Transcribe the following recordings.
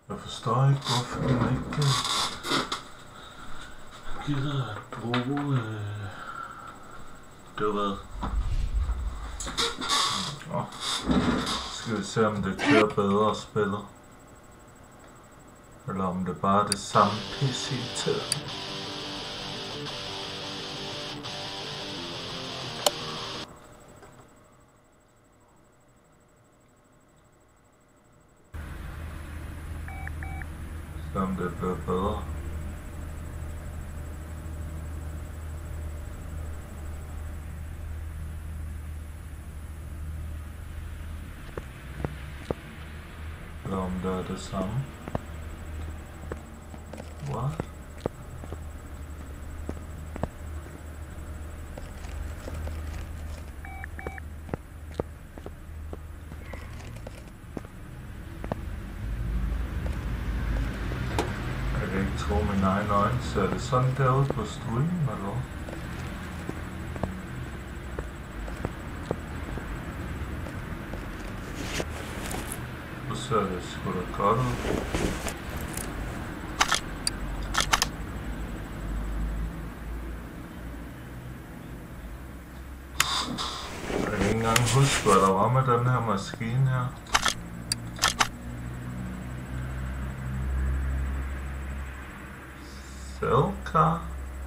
Jeg forstår ikke, hvorfor man ikke gider at bruge det hvad. Nå. Skal vi se om det kører bedre at spille. Eller om det bare er det samme PC til. Så om det bliver bedre. Eller om det er det samme. What? Jeg kan ikke tro mine egne øjne, så er det sådan derude på streamen, eller hvad? Så ser det sgu da godt ud. Jeg kan ikke engang huske, hvad der var med den her maskine her. Cellcar?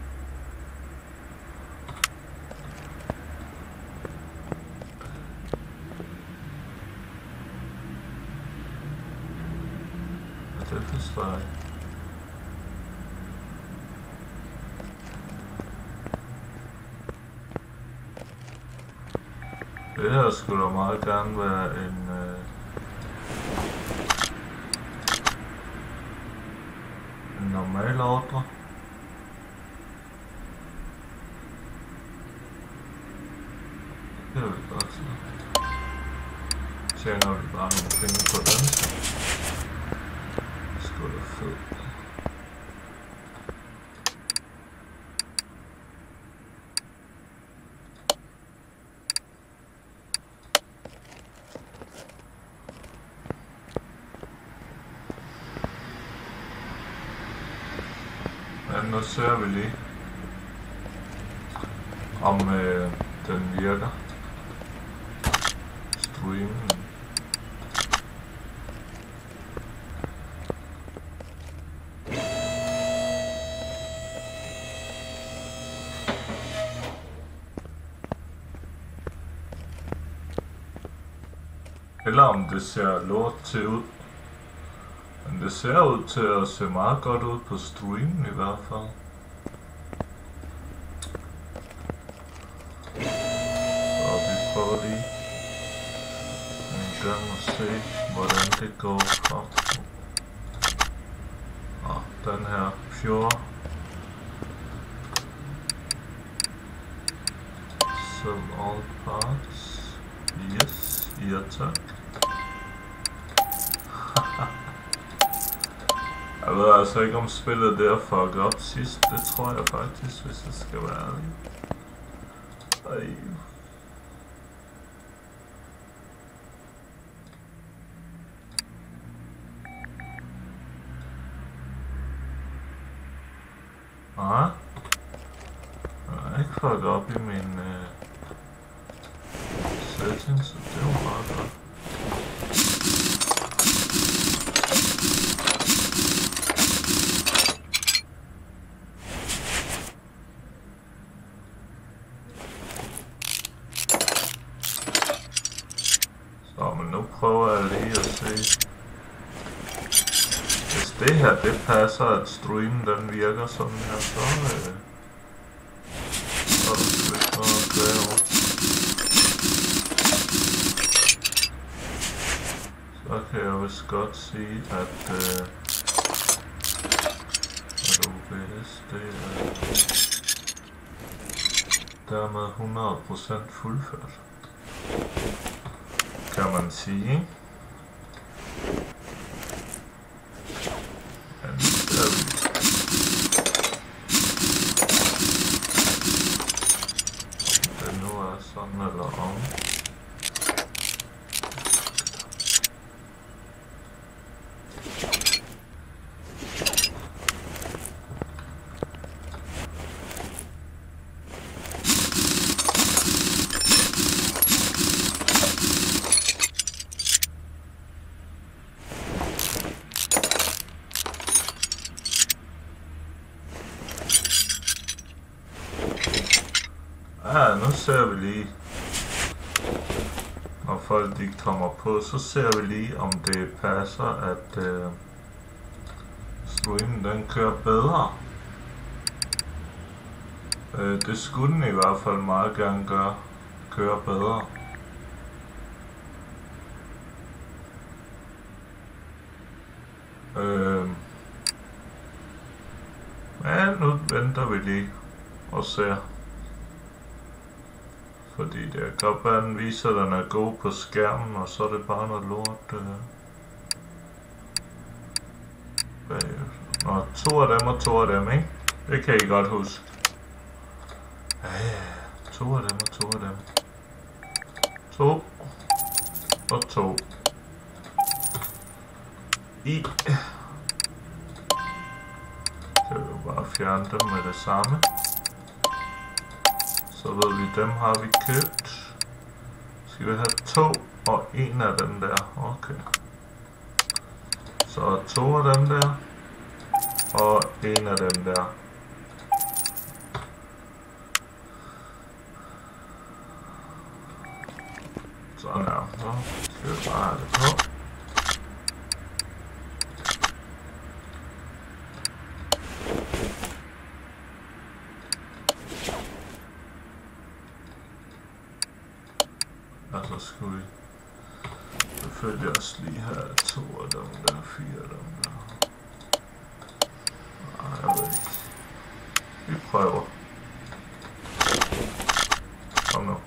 Det forstår jeg. Det her skulle da meget gerne være en normal ordre. Det vil vi godt se. Tjener vi bare nogle penge på den, så sgu da fedt. Men nu ser vi lige, om den virker. Streamen. Eller om det ser lort til ud. Men det ser ud til at se meget godt ud på streamen i hvert fald. Så vi prøver lige en gang at se, hvordan det går frem. Og den her Pure. Sell all parts. Yes, ja tak. Jeg ved altså ikke om spillet der fucked op sidst, det tror jeg faktisk, hvis jeg skal være ærlig. Ej. Nej. Jeg er ikke fucked op i min settings, så det var meget godt. Nu prøver jeg lige at se. Hvis det her det passer, at streamen den virker sådan her, så er der sgu ikke noget at klage over. Så kan jeg vist godt sige, at OBS det er dermed 100% fuldført. Kan man sige. Det nu er sådan eller om. ser vi lige, når folk de kommer på, så ser vi lige, om det passer, at streamen den kører bedre. Det skulle den i hvert fald meget gerne køre bedre. Men nu venter vi lige og ser. Fordi det kan godt være, at den viser, at den er god på skærmen, og så er det bare noget lort. Nå, 2 af dem og 2 af dem, ikke? Det kan I godt huske. Ja, 2 af dem og 2 af dem. 2 og 2. I. Så vil vi bare fjerne dem med det samme. Så ved vi, dem har vi købt. Skal vi have 2 og 1 af dem der. Okay. Så 2 af dem der. Og 1 af dem der. Sådan her. Så skal vi bare have det på. Og så skulle vi selvfølgelig også lige have 2 af dem der, 4 af dem der. Nej, jeg ved ikke. Vi prøver. Kom nu.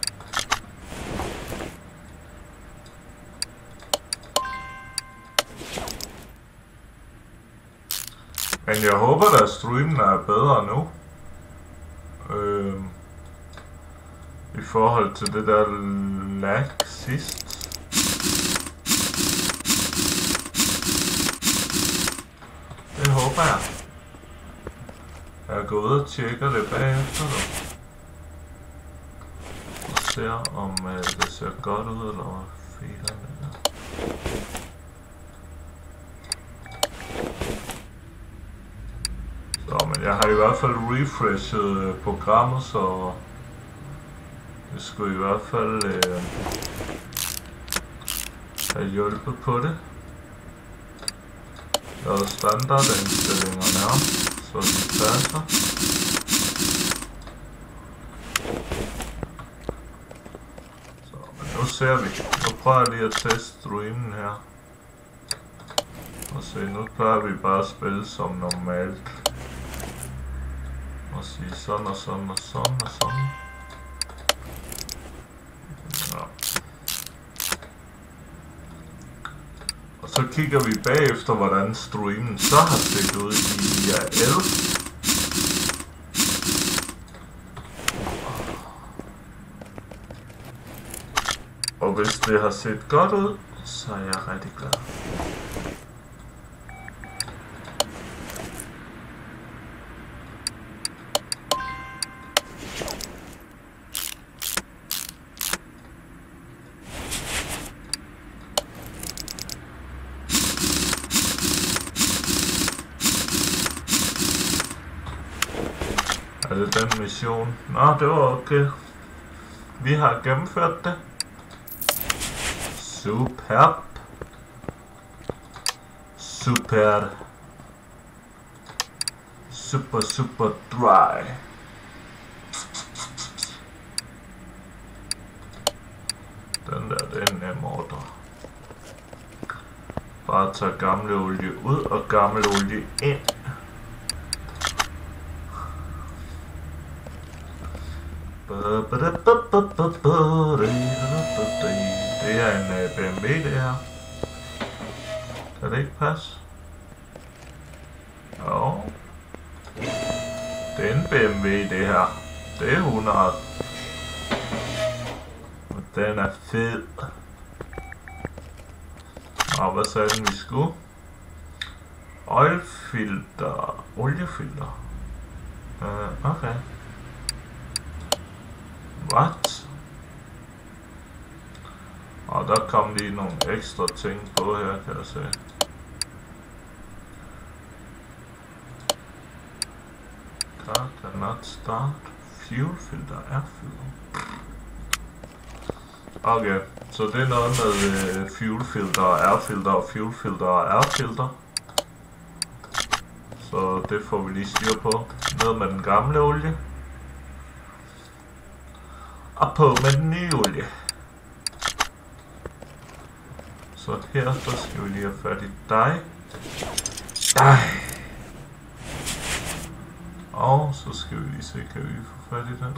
Men jeg håber, at streamen er bedre nu. I forhold til det der lag sidst. Det håber jeg. Jeg går ud og tjekker det bagefter nu. Og ser om det ser godt ud, eller hvad filerne der. Så, men jeg har i hvert fald refreshet programmet, så det skulle i hvert fald have hjulpet på det. Jeg har standardindstillingerne om, så de passer. Så, men nu ser vi. Nu prøver jeg lige at teste streamen her. Og se, nu plejer vi bare at spille som normalt. Og sige sådan og sådan og sådan og sådan. Og så kigger vi bagefter, hvordan streamen så har set ud i IRL. Og hvis det har set godt ud, så er jeg rigtig glad. Er det den mission? Nå, det var okay. Vi har gennemført det. Superb. Super. Super dry. Den der, det er en nem ordre. Bare tage gamle olie ud og gammel olie ind. Det er en BMW det her. Kan det ikke passe? Jo. Det er en BMW det her. Det er 100. Og den er fed. Og hvad sagde den vi skulle? Oilfilter. Oliefilter. Okay. What? Og der kom lige nogle ekstra ting på her, kan jeg se. Car cannot start. Fuel filter er fyldt. Okay, så det er noget med fuel filter og air filter og fuel filter og air filter. Så det får vi lige styr på. Ned med den gamle olie. Og på med den nye olie. Så her, der skal vi lige have fat i dig. Og så skal vi lige se, kan vi få fat i den?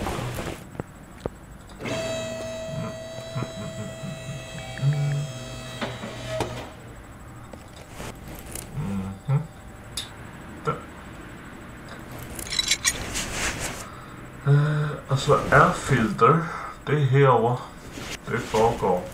Og så air filter, det er herover. Det foregår.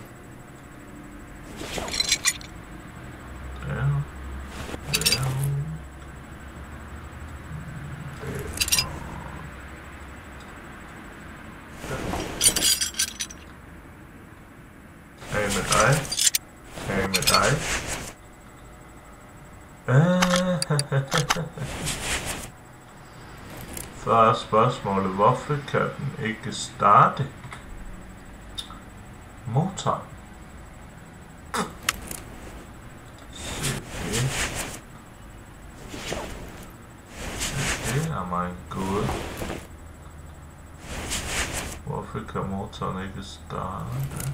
Så er spørgsmålet, hvorfor kan den ikke starte motoren? Det er meget godt. Hvorfor kan motoren ikke starte?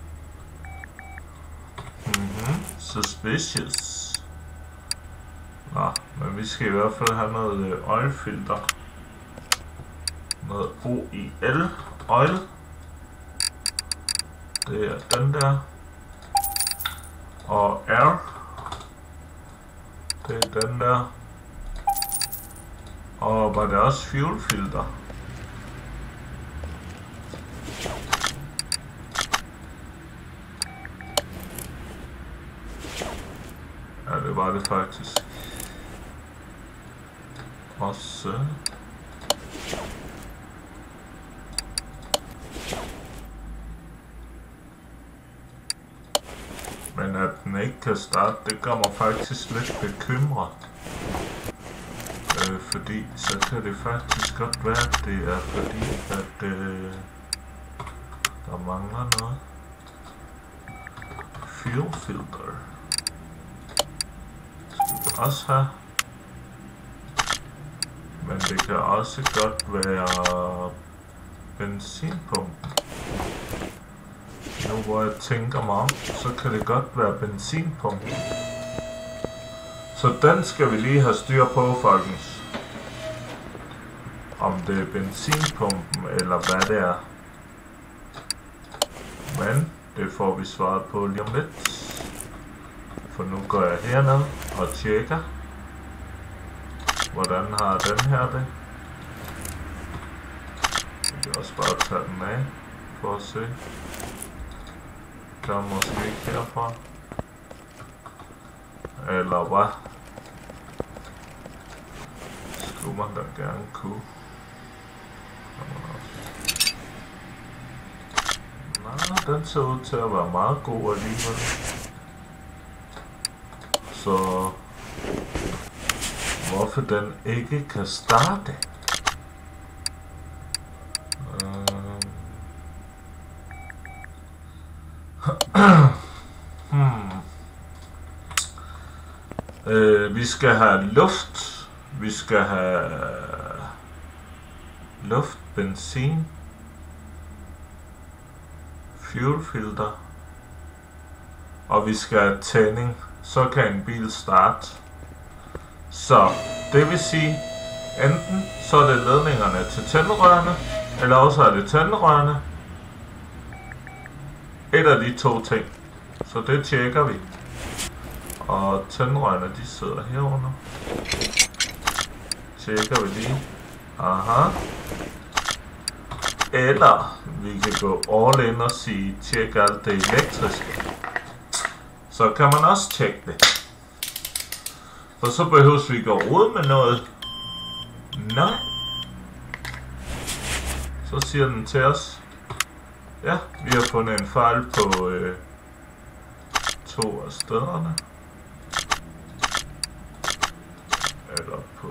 Suspicious. Nå, men vi skal i hvert fald have noget oilfilter. Noget OIL oil. Det er den der. Og air. Det er den der. Og var det også fuel filter? Ja, det var det faktisk. Også. Men at den ikke kan starte, det gør mig faktisk lidt bekymret. Fordi så kan det faktisk godt være, at det er fordi, at der mangler noget. Fuel filter. Skal vi også have. Men det kan også godt være benzinpumpen. Nu hvor jeg tænker mig om, så kan det godt være benzinpumpen. Så den skal vi lige have styr på, folkens. Om det er benzinpumpen eller hvad det er. Men det får vi svaret på lige om lidt. For nu går jeg herned og tjekker. Hvordan har den her det? Jeg kan også bare tage den af for at se. Kan måske ikke herfra. Eller hvad? Skulle man da gerne kunne. Nej, den ser ud til at være meget god alligevel. Så hvorfor den ikke kan starte? Vi skal have luft. Vi skal have luft, benzin, fuel filter, og vi skal have tænding. Så kan en bil starte. Så det vil sige, enten så er det ledningerne til tændrørene, eller også er det tændrørene. Et af de to ting. Så det tjekker vi. Og tændrørene, de sidder herunder. Tjekker vi lige. Aha. Eller vi kan gå all in og sige, tjek alt det elektriske. Så kan man også tjekke det. For så behøver vi gå ud med noget. Nej. Så siger den til os. Ja, vi har fundet en fejl på 2 af stederne. Eller på...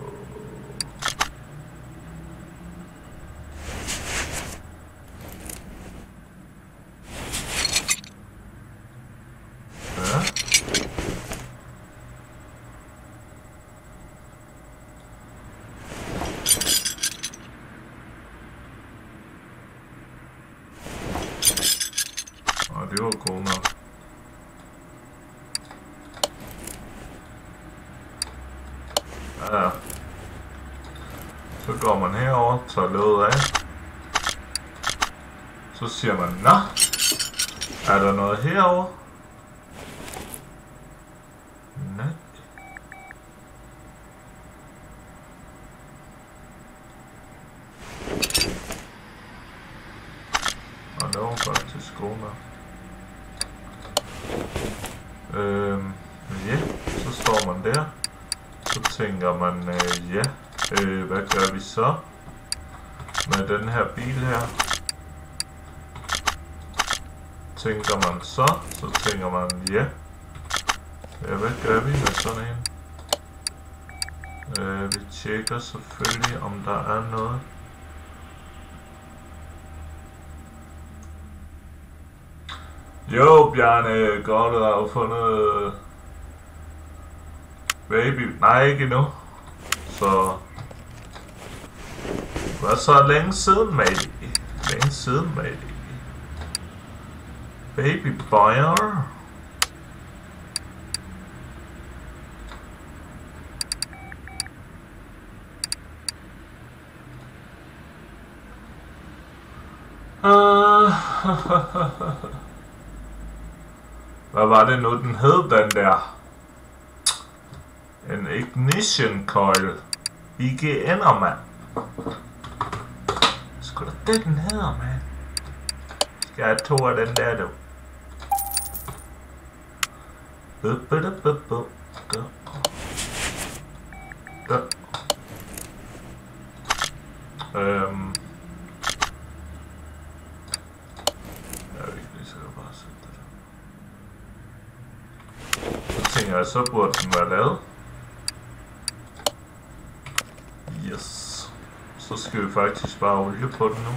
vi var gode nok. Ja. Så går man herover, tager låget af. Så siger man, nå, er der noget herover? Nej. Og det var faktisk god nok. Ja, så står man der. Så tænker man, ja, hvad gør vi så med den her bil her? Tænker man så tænker man, ja, hvad gør vi med sådan en? Vi tjekker selvfølgelig, om der er noget. Jo, Bjarne, godt, du har fundet baby. Nej, ikke endnu. Så det var så længe siden, mate. Længe siden, mate. Baby boyer. Hvad var det nu, den hed, den der? En ignition coil. IGN'er, mand. Sgu da det, den hedder, mand. Skal jeg have 2 af den der, du? Så burde den være lavet. Yes. Så skal vi faktisk bare olie på den nu.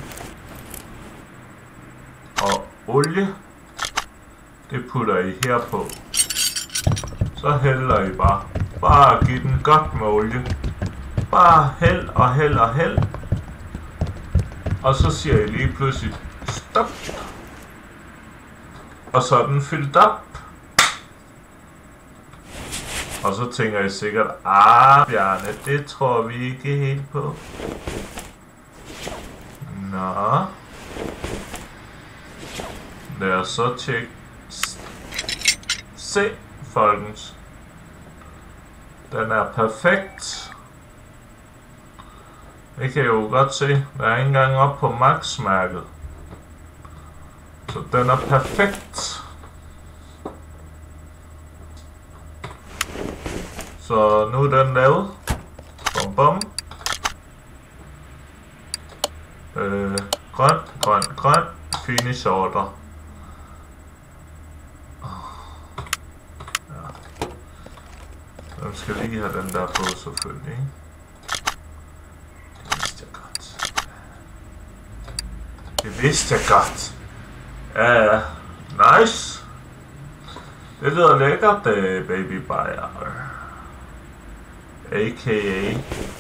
Og olie, det putter I her på. Så hælder I bare. Bare giv den godt med olie. Bare hæld og hæld og hæld. Og så siger I lige pludselig stop. Og så er den fyldt op. Og så tænker I sikkert, Bjarne, det tror vi ikke helt på. Nå. Lad os så tjekke. Se, folkens. Den er perfekt. Det kan I jo godt se. Der er ikke engang op på max-mærket. Så den er perfekt. Så nu er den lavet. Bum bum. Grøn, grøn, grøn. Finish order. Ja. Den skal lige have den der på selvfølgelig. Det vidste jeg godt. Det vidste jeg godt. Ja, ja. Nice. Det lyder lækkert, baby buyer. A.k.a.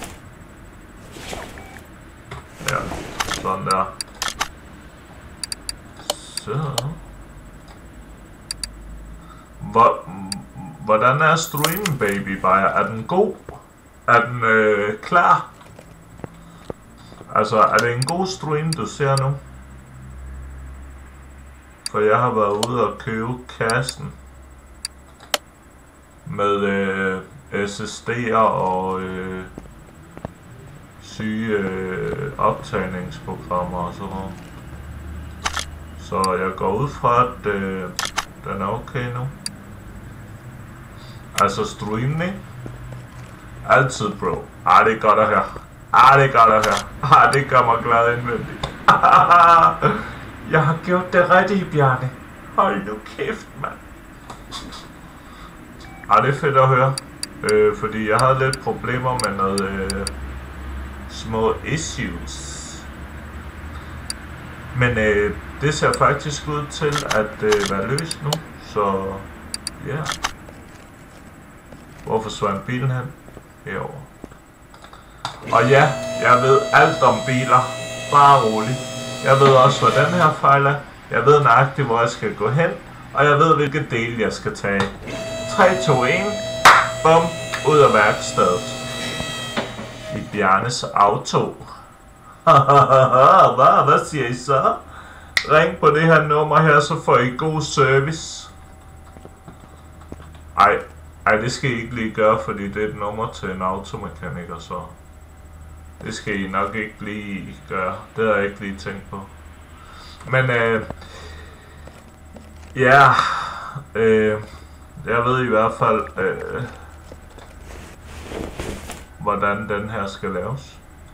Ja, sådan der. Så. Hvordan er streamen, baby buyer? Er den god? Er den klar? Altså, er det en god stream, du ser nu? For jeg har været ude og købe kassen med SSD'er og syge optagningsprogrammer og sådan noget. Så jeg går ud fra, at den er okay nu. Altså streamen, ikke? Altid, bro. Det er godt at høre. Det er godt at høre. Det gør mig glad indvendigt. Jeg har gjort det rigtigt, Bjarne. Hold nu kæft, mand. Det er fedt at høre. Fordi jeg havde lidt problemer med noget små issues. Men det ser faktisk ud til at være løst nu. Så ja. Yeah. Hvor forsvandt bilen hen? Herovre. Og ja, jeg ved alt om biler. Bare rolig. Jeg ved også, hvad den her fejl er. Jeg ved nøjagtigt, hvor jeg skal gå hen, og jeg ved, hvilke dele jeg skal tage. 3, 2, 1. Bum. Ud af værkstedet. I Bjarnes auto. Hvad siger I så? Ring på det her nummer her, så får I god service. Ej, det skal I ikke lige gøre, fordi det er et nummer til en automekaniker, så det skal I nok ikke lige gøre. Det har jeg ikke lige tænkt på. Men ja, jeg ved i hvert fald, hvordan den her skal laves.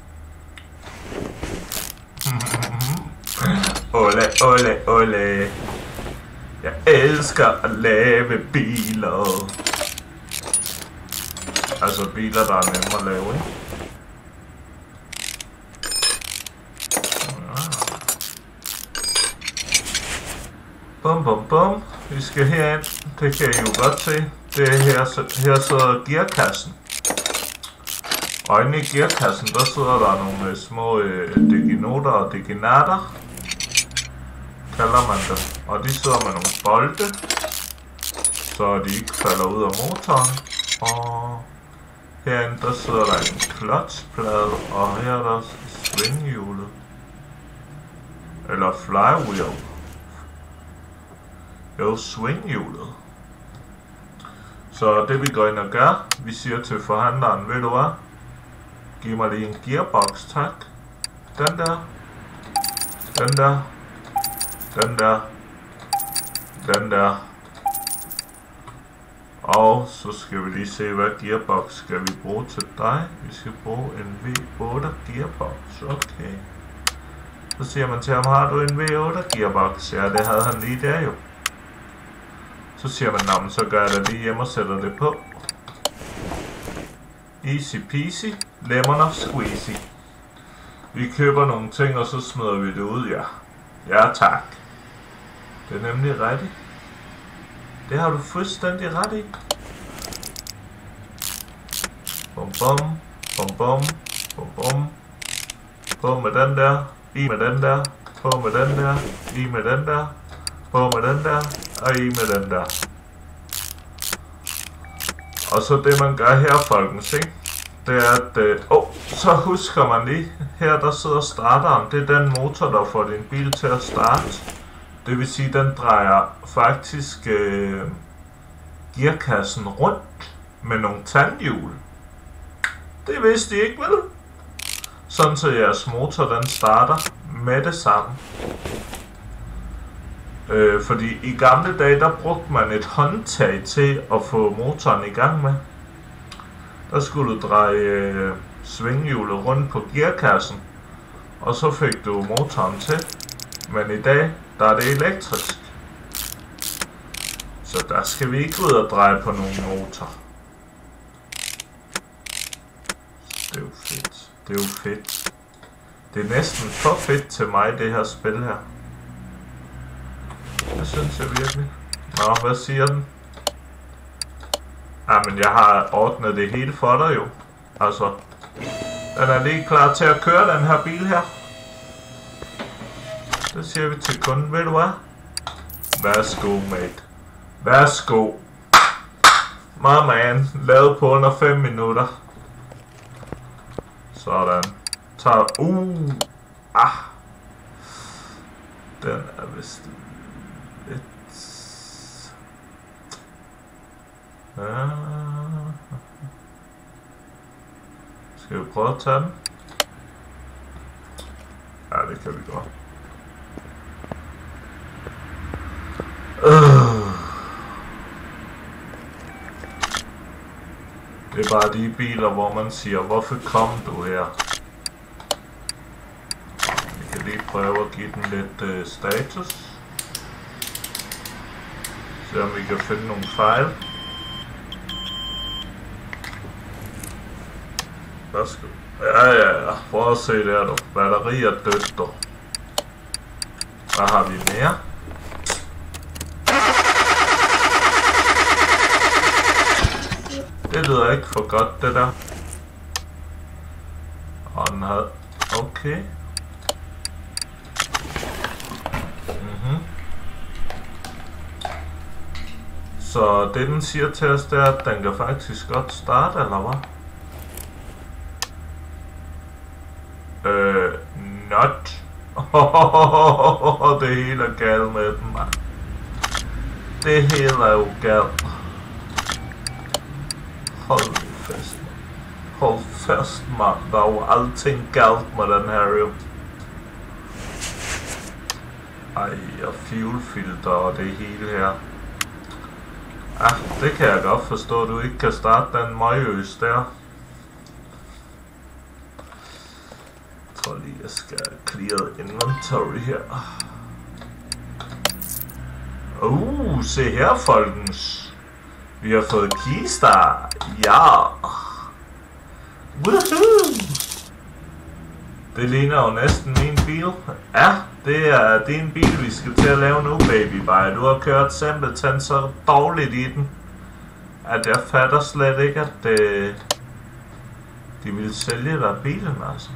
Ole. Jeg elsker at lave biler. Altså biler, der er nemme at lave, ikke? Bum. Vi skal herind. Det kan I jo godt se. Det er her sidder gearkassen. Og inde i gearkassen, der sidder der nogle små diginoter og diginater, kalder man dem. Og de sidder med nogle bolde, så de ikke falder ud af motoren. Og herinde, der sidder der en klodsplade, og her er der svinghjulet. Eller flywheel. Jo, svinghjulet. Så det vi går ind og gør, vi siger til forhandleren, ved du hvad? Giv mig lige en gearbox, tak. Den der. Og så skal vi lige se, hvad gearbox skal vi bruge til dig. Vi skal bruge en V8 gearbox, okay. Så siger man til ham, har du en V8 gearbox? Ja, det havde han lige der jo. Så siger man, nå, så gør jeg det lige hjemme og sætter det på. Easy peasy, lemon squeezy. Vi køber nogle ting, og så smider vi det ud, ja. Ja, tak. Det er nemlig rigtigt. Det har du fuldstændig ret i. Bum. På med den der. I med den der. På med den der. I med den der. På med den der. Og I med den der. Og så det man gør her, folkens, ikke? Det er at... så husker man lige. Her der sidder starteren. Det er den motor, der får din bil til at starte. Det vil sige, den drejer faktisk gearkassen rundt med nogle tandhjul. Det vidste I ikke, vel? Sådan så jeres motor den starter med det samme. Fordi i gamle dage, der brugte man et håndtag til at få motoren i gang med. Der skulle du dreje svinghjulet rundt på gearkassen, og så fik du motoren til. Men i dag, der er det elektrisk. Så der skal vi ikke ud og dreje på nogen motor. Det er jo fedt. Det er jo fedt. Det er næsten for fedt til mig, det her spil her. Det synes jeg virkelig. Nå, hvad siger den? Jamen, jeg har ordnet det hele for dig jo. Altså, den er lige klar til at køre, den her bil her. Så siger vi til kunden, ved du hvad? Værsgo, mate. Værsgo. My man, lavet på under 5 minutter. Sådan. Tag. Den er vist lidt... Skal vi prøve at tage den? Ja, det kan vi godt. Det er bare de biler, hvor man siger, hvorfor kom du her? Vi kan lige prøve at give den lidt status. Se om vi kan finde nogle fejl. Værsgo. Ja. Prøv at se der, du. Batteri er dødt, du. Hvad har vi mere? Det lyder ikke for godt, det der. Og den havde... Okay. Så det den siger til os, det er, at den kan faktisk godt starte, eller hvad? Not. Det hele er galt med den, mand. Det hele er jo galt. Hold fast, mand. Hold fast, mand. Der er jo alting galt med den her, jo. Ej, og fuelfilter og det hele her. Ah, det kan jeg godt forstå, at du ikke kan starte den møgøs der. Jeg tror lige, jeg skal clear inventory her. Se her, folkens. Vi har fået Keystar. Ja. Woohoo! Det ligner jo næsten min bil. Ja, det er din bil, vi skal til at lave nu, baby. Bare du har kørt simpelthen så dårligt i den, at jeg fatter slet ikke, at de ville sælge dig bilen, altså.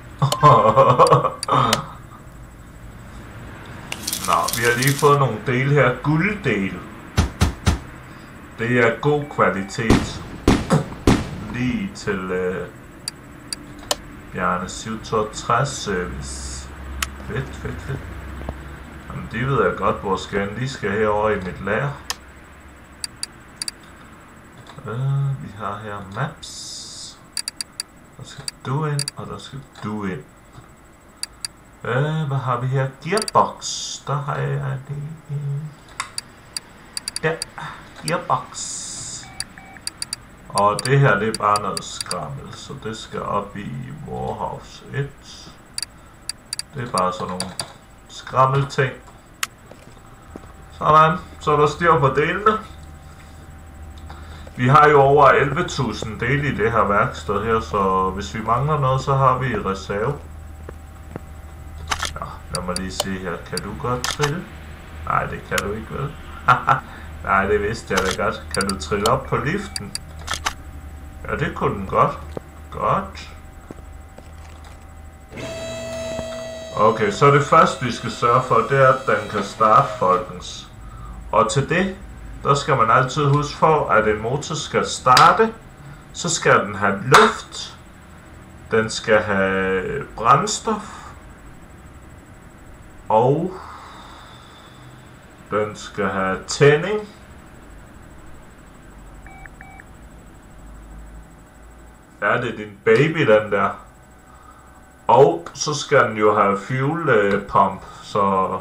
Nå, vi har lige fået nogle dele her. Gulddele. Det er god kvalitet. Lige til Bjarne 760 service. Fedt. Jamen, de ved jeg godt, hvor skal jeg lige skal herover i mit lager. Vi har her maps. Der skal du ind, og der skal du ind. Hvad har vi her? Gearbox. Der har jeg det. Ja, gearbox. Og det her, det er bare noget skrammel, så det skal op i Warhouse 1. Det er bare sådan nogle skrammelting. Sådan, så er der styr på delene. Vi har jo over 11.000 dele i det her værksted her, så hvis vi mangler noget, så har vi i reserve. Ja, lad mig lige se her. Kan du godt trille? Nej, det kan du ikke, vel? Nej, det vidste jeg da godt. Kan du trille op på liften? Ja, det kunne den godt. Godt. Okay, så det første vi skal sørge for, det er, at den kan starte, folkens. Og til det, der skal man altid huske for, at en motor skal starte. Så skal den have luft. Den skal have brændstof. Og den skal have tænding. Ja, det er din baby, den der. Og så skal den jo have fuel pump, så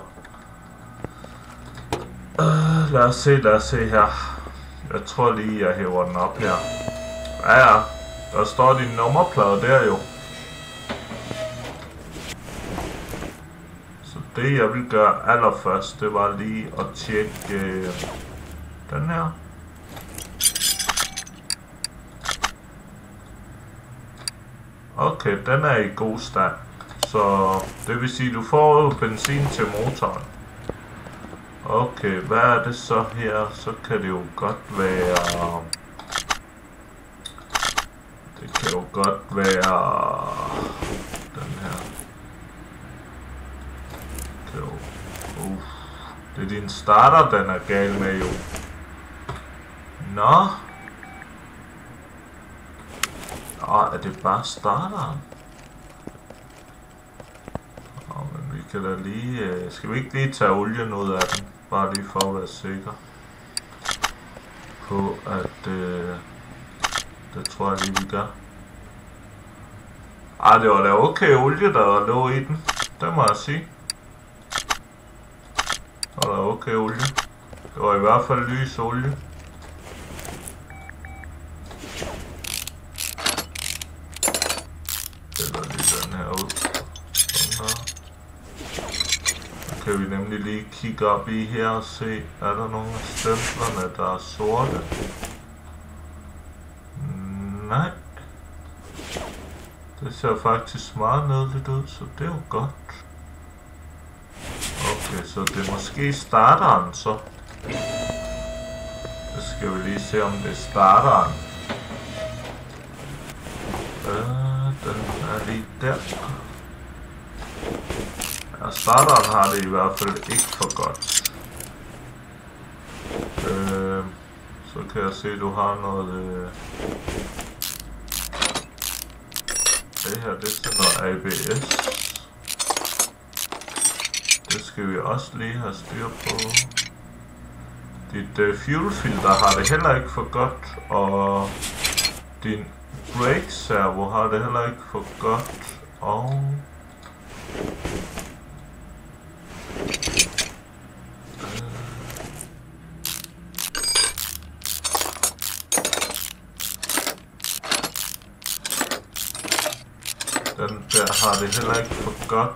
lad os se her. Jeg tror lige, jeg hæver den op her. Ja, der står din nummerplade der jo. Så det jeg vil gøre allerførst, det var lige at tjekke den her. Okay, den er i god stand. Så det vil sige, du får jo benzin til motoren. Okay, hvad er det så her? Så kan det jo godt være... Det kan jo godt være... Den her. Okay, det er din starter, den er gal med jo. Nå. Er det bare starteren? Men vi kan da lige... Skal vi ikke lige tage olien ud af den? Bare lige for at være sikker på, at... det tror jeg lige, vi gør. Det var da okay olie, der lå i den. Det må jeg sige. Det var da okay olie. Det var i hvert fald lys olie. Kan vi nemlig lige kigge op i her og se, er der nogle af stemplerne, der er sorte? Nej. Det ser faktisk meget nødligt ud, så det er jo godt. Okay, så det er måske starteren så. Så skal vi lige se, om det er starteren. Den er lige der. Ja, starteren har det i hvert fald ikke for godt. kan jeg se, du har noget... Det her, det er sådan noget ABS. Det skal vi også lige have styr på. Dit fuelfilter har det heller ikke for godt, og din brake servo har det heller ikke for godt, og... Den der har det heller ikke for godt.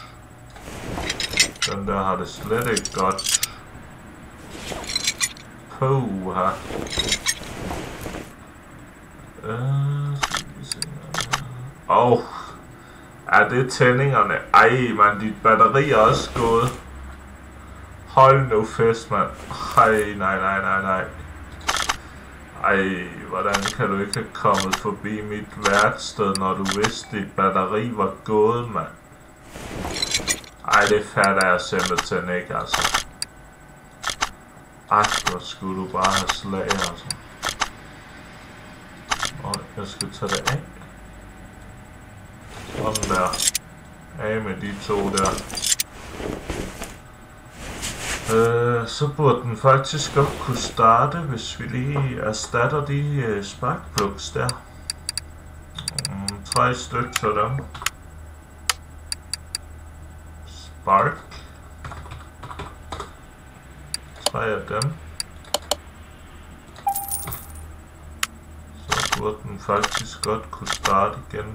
Den der har det slet ikke godt. Puha. Er det tændingerne? Ej, man, dit batteri er også gået. Hold nu fest, mand. Ej, nej. Ej, hvordan kan du ikke have kommet forbi mit værksted, når du vidste, dit batteri var gået, mand? Ej, det fatter jeg simpelthen ikke, altså. Ej, hvor skulle du bare have slag, altså. Og jeg skal tage det af. Sådan der. Af med de to der. Så burde den faktisk godt kunne starte, hvis vi lige erstatter de sparkplugs der. 3 stykker af dem. Spark. 3 af dem. Så burde den faktisk godt kunne starte igen.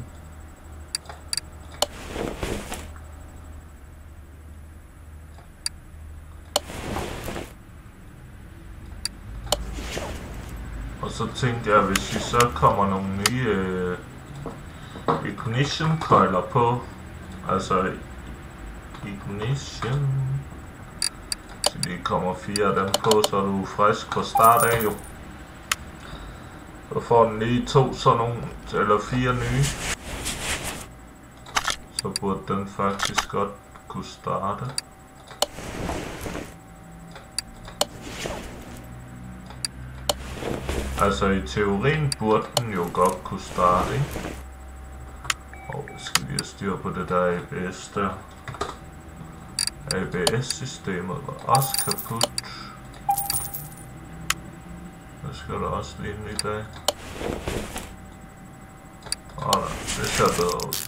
Og så tænkte jeg, hvis vi så kommer nogle nye ignition køjler på, altså ignition, så lige kommer 4 af dem på, så er du frisk på start af jo. Så får den lige 2 sådan nogle, eller 4 nye, så burde den faktisk godt kunne starte. Altså i teorien burde den jo godt kunne starte, ikke? Og vi skal lige have styr på det der ABS der. ABS-systemet var også kaput. Det skal der også lige en ny dag. Det ser bedre ud.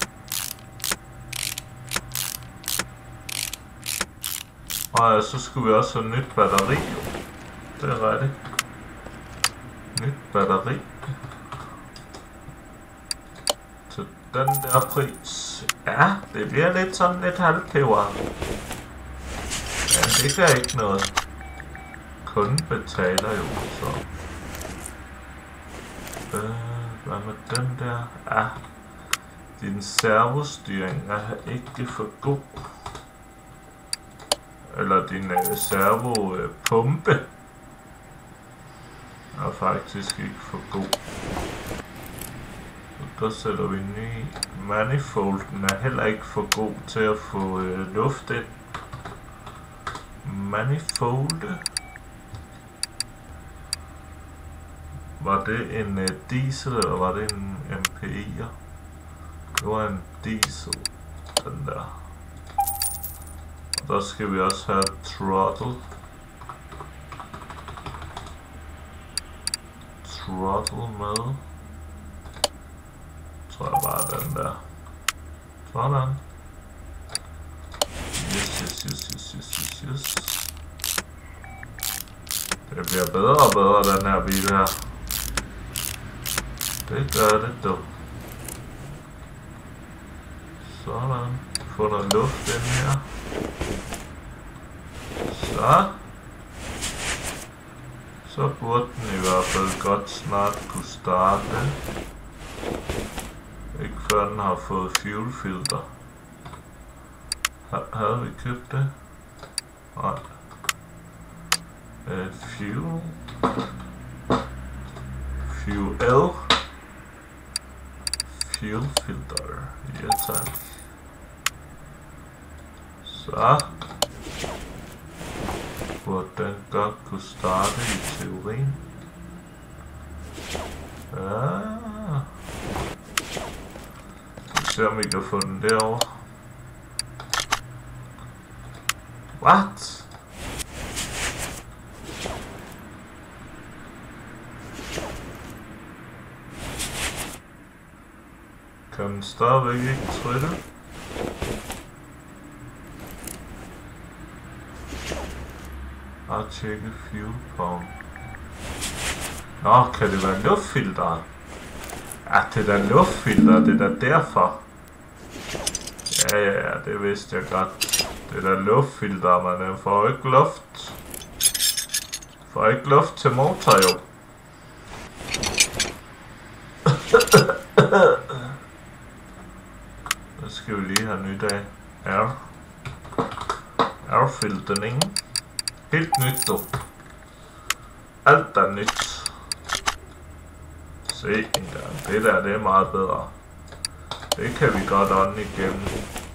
Og ja, så skulle vi også have nyt batteri jo. Det er rigtigt. Nyt batteri til den der pris. Ja, det bliver lidt sådan lidt halvpeber. Men det gør ikke noget. Kunden betaler jo, så. Hvad med den der? Ja, din servostyring er ikke for god. Eller din servopumpe er faktisk ikke for god. Så der sætter vi en ny. Manifolden er heller ikke for god til at få luft ind. Manifolde. Var det en diesel, eller var det en MPI'er? Det var en diesel, den der. Og der skal vi også have throttle. Throttle med. Tror jeg bare den der. Sådan. Yes. Det bliver bedre og bedre, den her bil her. Det gør det dog. Sådan. Få noget luft ind her. Så burde den i hvert fald godt snart kunne starte. Ikke før den har fået fuelfilter. Havde vi købt det? Nej. Fuel. Fuelfilter. Ja tak. Så. Burde den godt kunne starte i teorien. Ja. Vi ser om vi kan få den derovre. What? Kan den stadigvæk ikke trille? Og tjekke fuel pump. Nå, kan det være luftfilteret? Ja, det er da luftfilter, det er da derfor. Ja, det vidste jeg godt. Det er da luftfilter, man får ikke luft. Får ikke luft til motor, jo. Så skal vi lige have nyt af. Airfiltering. Helt nyt, du. Alt er nyt. Se engang. Det der, det er meget bedre. Det kan vi godt ånde igennem.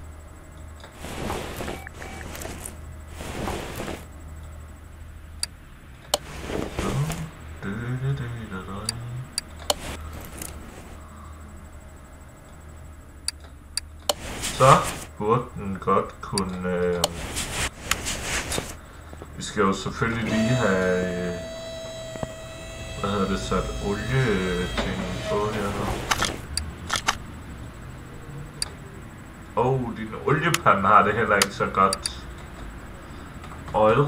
Så burde den godt kunne... Vi skal jo selvfølgelig lige have... hvad hedder det, sat olie-ting på her nu. Din oliepande har det heller ikke så godt. Oil.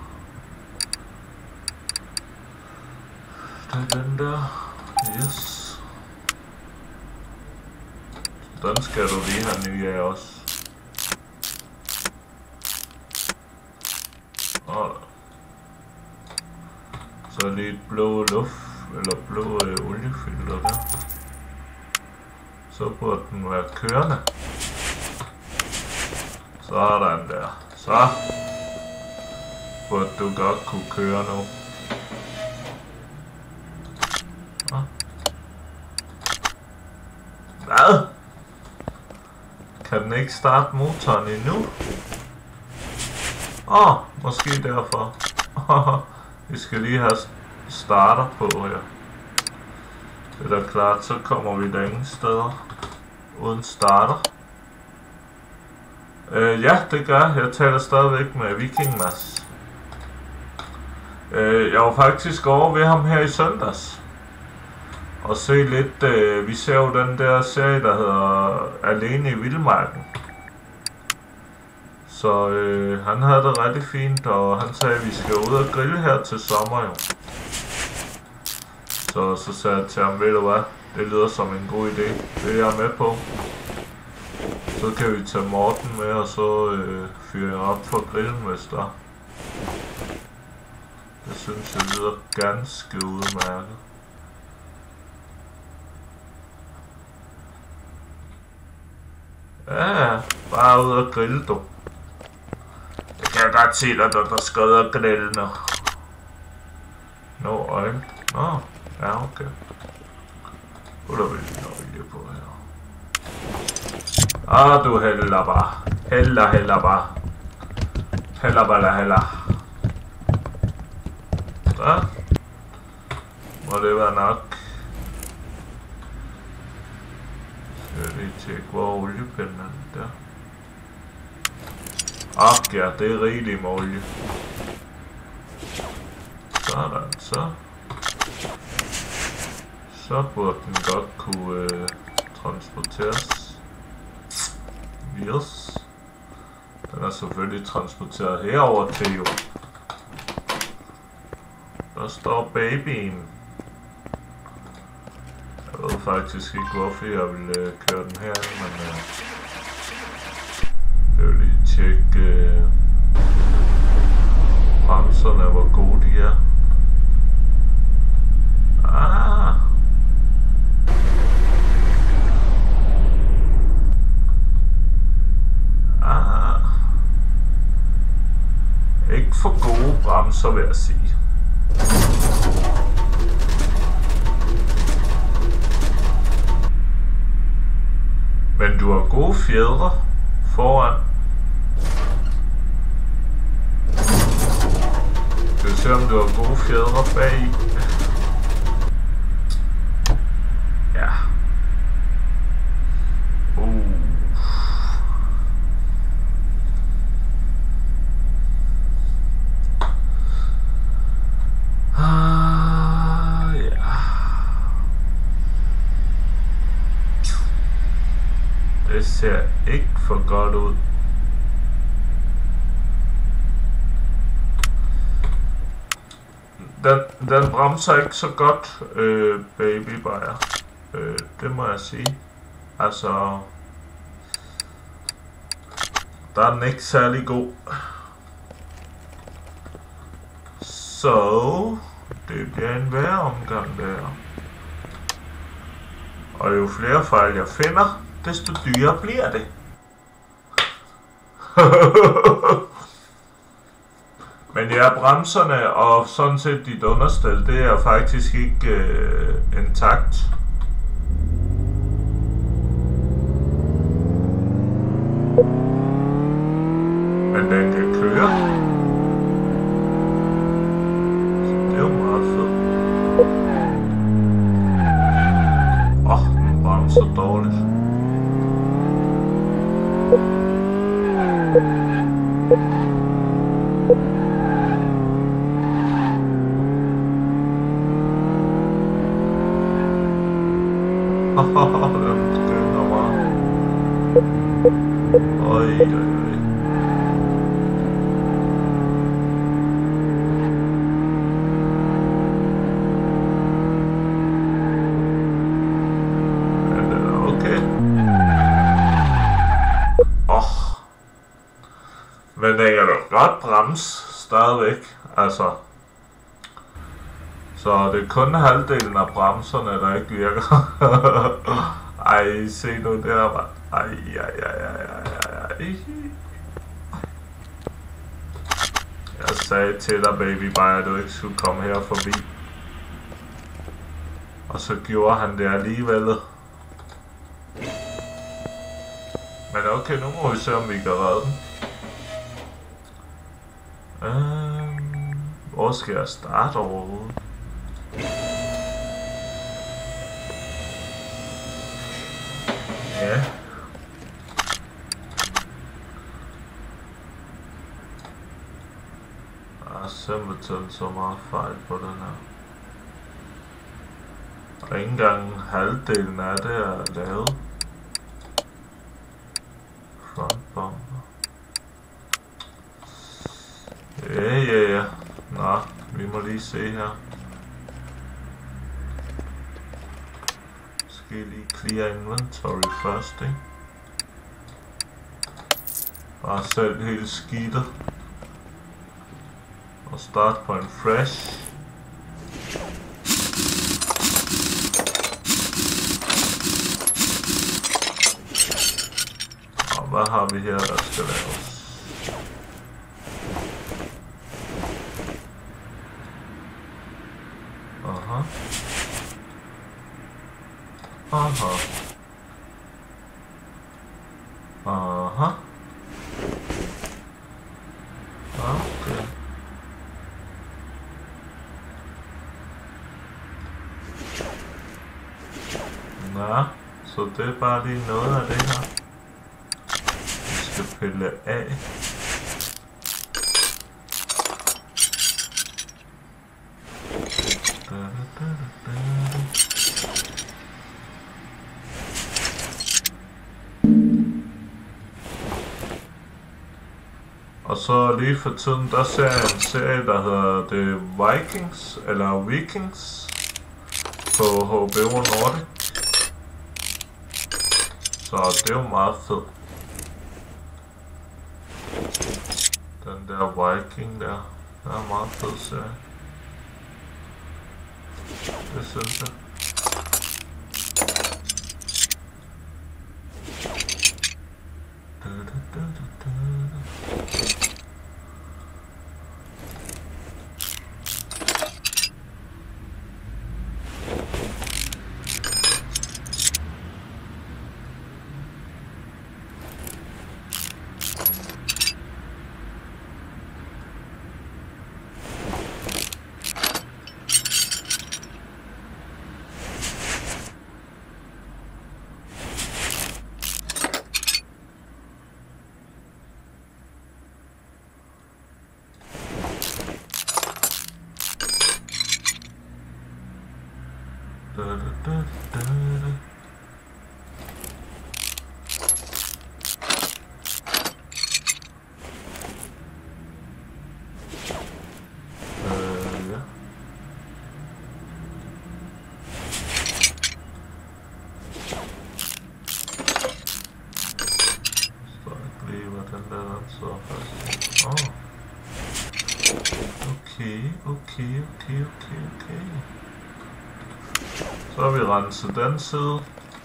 Den der. Yes. Den skal du lige have ny af også. Og så lige et blå luft, eller blå oliefilter der. Så burde den være kørende. Sådan der. Så burde du godt kunne køre nu. Hvad? Kan den ikke starte motoren endnu? Måske derfor. Vi skal lige have starter på her. Det er da klart, så kommer vi der ingen steder uden starter. Ja, det gør jeg. Jeg taler stadigvæk med Viking Mads. Jeg var faktisk over ved ham her i søndags. Og se lidt, vi ser jo den der serie, der hedder Alene i Vildmarken. Så han havde det rigtig fint, og han sagde, at vi skal ud og grille her til sommer jo. Så sagde jeg til ham, ved du hvad, det lyder som en god idé, det er jeg med på. Så kan vi tage Morten med, og så fyre op for grillen, hvis der. Det synes jeg lyder ganske udmærket. Ja, bare ud og grille, du. Jeg kan godt se dig, der skal ud og grille nu. Nå, øjne. Nå, ja, okay. Nu er der vel en olie på her. Du hælder bare. Hælder bare. Hælder. Så. Må det være nok. Jeg vil lige tjekke, hvor oliepinden er der. Ja, det er rigeligt med olie. Sådan, så. Så burde den godt kunne transporteres. Yes. Den er selvfølgelig transporteret herover til jo. Der står babyen. Jeg ved faktisk ikke, hvorfor jeg vil køre den her, men jeg vil lige tjekke bremserne, hvor gode de er. Ikke for gode bremser, vil jeg sige. Men du har gode fjedre foran. Skal vi se, om du har gode fjedre bag. ser ikke for godt ud. Den bremser ikke så godt, Baby Bayer. Det må jeg sige. Altså, der er den ikke særlig god. Så det bliver en værre omgang der. Og jo flere fejl jeg finder, desto dyrere bliver det. Men ja, bremserne og sådan set dit understel, det er faktisk ikke intakt. Men den kan køre. Det er jo meget fedt. Den bremser dårligt. Den gynger meget. Oj. Men den kan jo godt bremse stadigvæk, altså. Så det er kun halvdelen af bremserne, der ikke virker. Ej, se nu der, var. Ej. Jeg sagde til dig, Baby Bayer, at du ikke skulle komme her forbi. Og så gjorde han det alligevel. Men okay, nu må vi se, om vi kan redde den. Hvor skal jeg starte overhovedet? Ja. Der er simpelthen så meget fejl på den her. Og ikke engang halvdelen af det er lavet. Frontbomber. Ja. Nå, vi må lige se her. Skal lige clear inventory først, ikke? Bare selv hele skidtet. Og start på en fresh. Og hvad har vi her, der skal laves? Aha. Okay. Nå, så det er bare lige noget af det her, vi skal pille af. Og så lige for tiden, der ser jeg en serie, der hedder The Vikings, eller Vikings, på HBO Nordic. Så det er jo meget fedt. Den der Viking der, den er meget fed serie. Det synes jeg. Okay. Så har vi renset den side.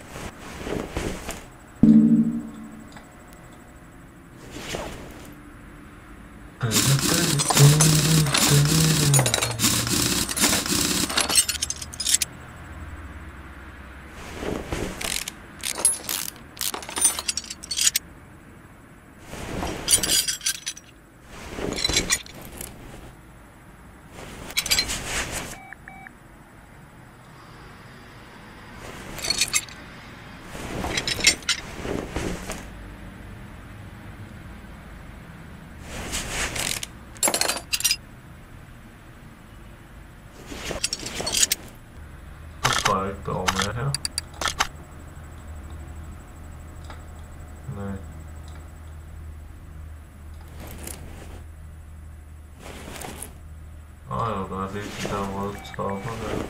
Der var mere her. Nej. Jo, der er lige de der røde topper der.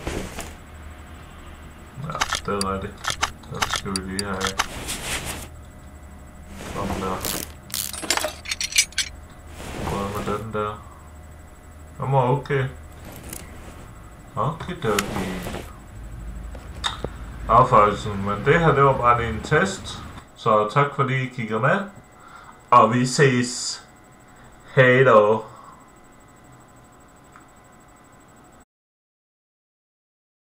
Ja, det er rigtigt. Den skal vi lige have af. Sådan der. Hvad med den der? Den var okay. Okay. Afføjelsen, men det her, det var bare lige en test. Så tak fordi I kigger med. Og vi ses. Hej då.